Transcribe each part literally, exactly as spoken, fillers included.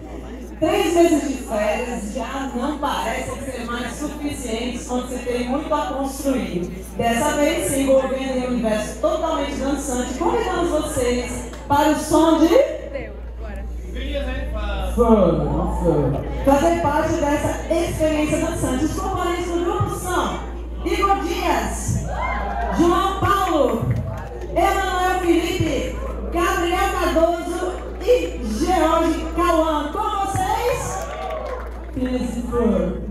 Três meses de férias já não parecem ser mais suficientes quando você tem muito a construir. Dessa vez, se envolvendo em um universo totalmente dançante, convidamos vocês para o som de... Fogo, fazer parte dessa experiência dançante. Os componentes do grupo são Igor Dias, João Paulo, Emanuel Felipe, Gabriel Cardoso e George Cauã. Com vocês, Feliz Fogo.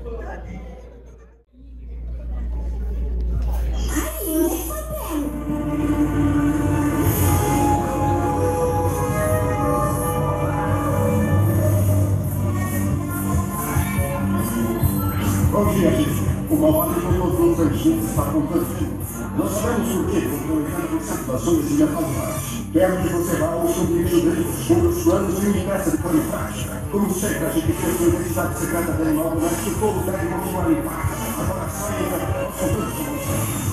Bom dia, gente. O malvado encontrou os antigos está acontecendo. Nós sabemos por quê, porque o oitenta por cento das zonas de atuais. Quero que você vá ao submetido dele, os planos e me impeça de pôr em prática. Como sempre, a gente fez sua identidade secreta dele logo, mas que o povo deve continuar em paz. Agora saia da nossa solução.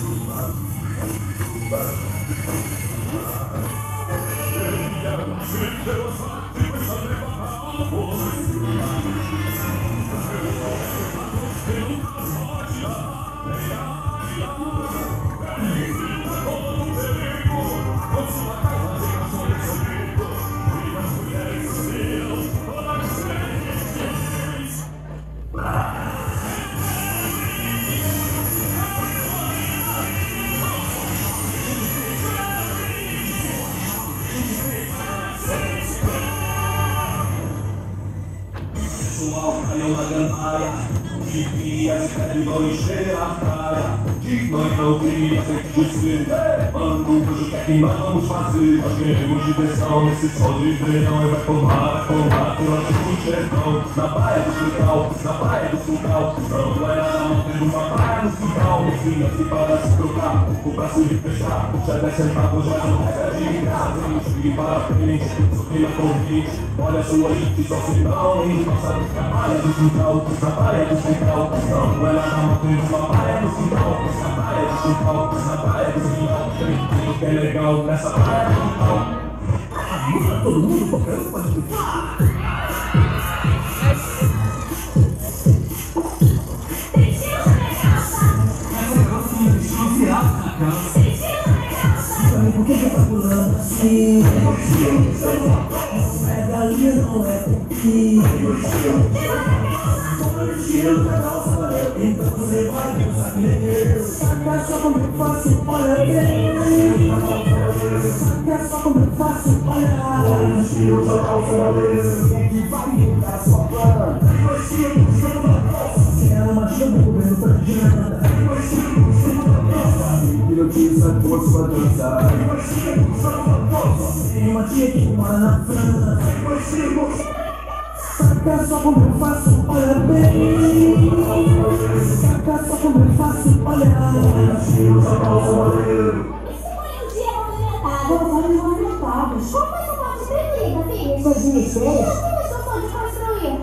Caiu na gandaia, que queria de vão encher a praia. Que nós não queria ter que dizer, mano, hoje o que é que nós vamos fazer? Nós queremos diversão nesse sol de verão. E vai tomar, tomar, pela do sertão. Na praia do Sulcal, na praia do Sulcal. Não vai nada, não tem uma praia no Sulcal. Ensina se para se trocar, o braço de fechar. Já desce sentado, já não recebe de graça. Vem para frente, sorri na corrente. Olha a sua gente, só se não, hein? Passa na praia do Sulcal, na praia do Sulcal. Não vai nada, não tem uma praia no Sulcal. Na praia do Sulcal, na praia do Sulcal. Tem o que é legal nessa praia do Sulcal. Todo mundo tocando, pode ficar. Por que você tá pulando assim? É galinha, não é pipi. Então você vai pensar que nem eu. Saca só como eu faço, olha bem. Saca só como eu faço, olha. Tiro da calça dele, que vai ficar só pra. Se ela machuca, o governo tá de nada. Hipnotiza por sua dança. Tem uma tia que mora na França. Saca só como eu faço, olha bem. Saca só como eu faço, olha. Esse foi um dia movimentado, os olhos movimentados. Como essa parte perdida, filho? Suas iniciais? Como começou só de construir?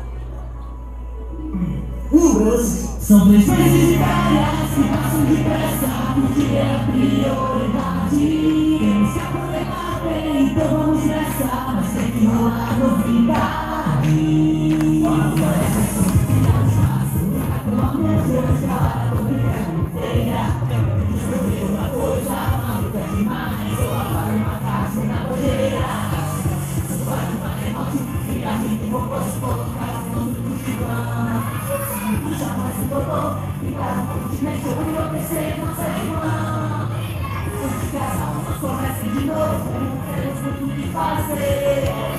Lembranças. São três meses de férias que passam depressa, porque é a prioridade. Temos que aproveitar bem, então vamos nessa, mas tem que rolar novidade. Quando parece que não espaço, como a música escala, tô brincando inteira. Descobri uma coisa, maluca demais, eu apago uma casa na bandeira. Vai uma remote, fica rico, vou posso colocar o nome do chivão. Jamais se botou, ficar um continente, eu vou enlouquecer, não sai de mão. Os casal, nós começam de novo, temos muito o que fazer.